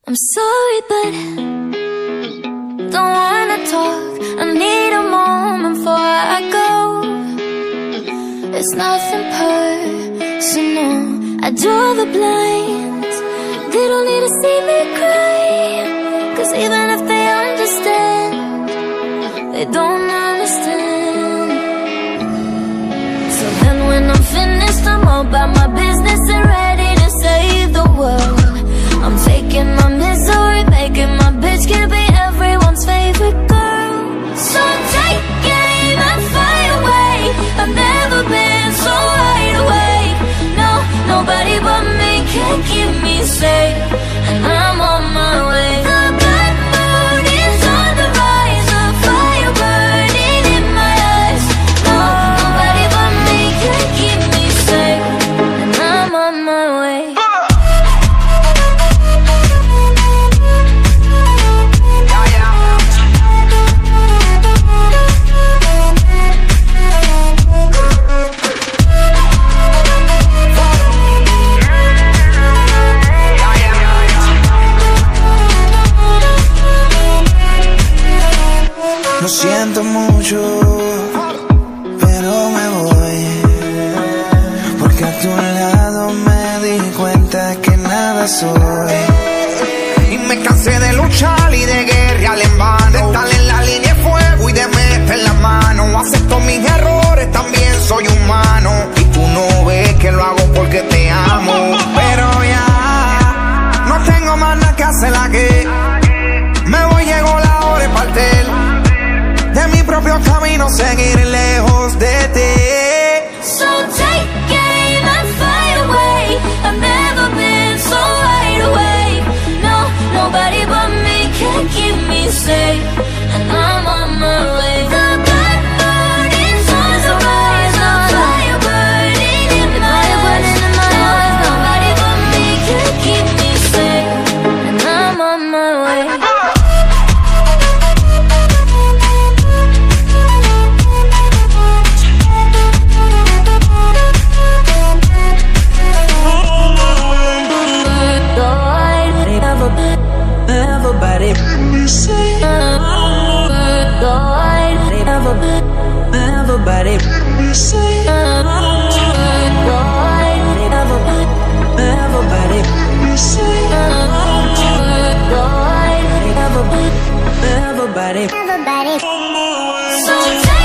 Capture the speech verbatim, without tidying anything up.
I'm sorry, but don't wanna talk. I need a moment before I go. It's nothing personal. I draw the blinds. They don't need to see me cry, 'cause even if they understand, they don't understand. So then when I'm finished, I'm all about my business and ready to save the world. I'm taking my misery, making my bitch can be everyone's favorite girl. So take aim and fly away. I've never been so wide awake. No, nobody but me can keep me safe, and I'm on my way. The bad mood is on the rise, a fire burning in my eyes. No, nobody but me can keep me safe, and I'm on my way. Lo siento mucho, pero me voy, porque a tu lado me di cuenta que nada soy. Y me cansé de luchar y de guerrear en vano, de estar en la línea de fuego y de meter la mano. Acepto mis errores, también soy humano, y tú no ves que lo hago porque te amo. Pero ya no tengo más nada que hacer aquí. Me voy, llegó la hora de partir de mi propio camino, seguir lejos de ti. So take aim and fly away. I've never been so wide awake. No, nobody but me can keep me safe, and I'm on my way. The bad mood is on the rise, a fire burning in my eyes. No, nobody but me can keep me safe, and I'm on my way. Everybody, everybody, everybody, everybody. So